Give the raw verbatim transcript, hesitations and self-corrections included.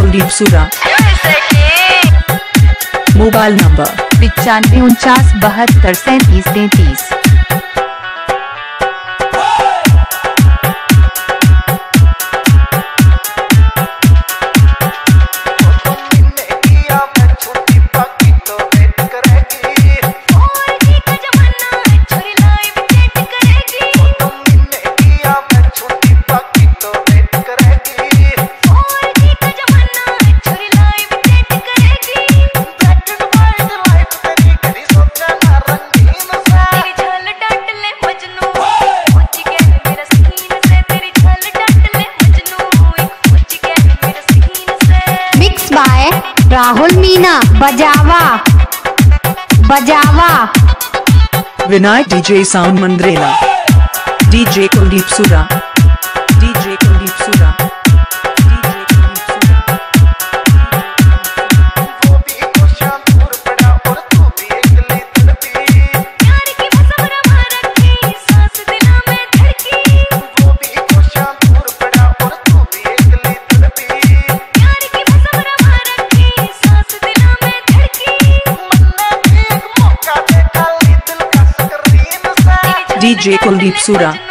कुलदीप सूरा। Mobile number पिचानवे उनचास बहत्तर सैंतीस तैंतीस। राहुल मीना बजावा बजावा। Vinayak DJ sound Mandrela. DJ Kuldeep Sura. DJ Kuldeep Sura. DJ Kuldeep सूरा।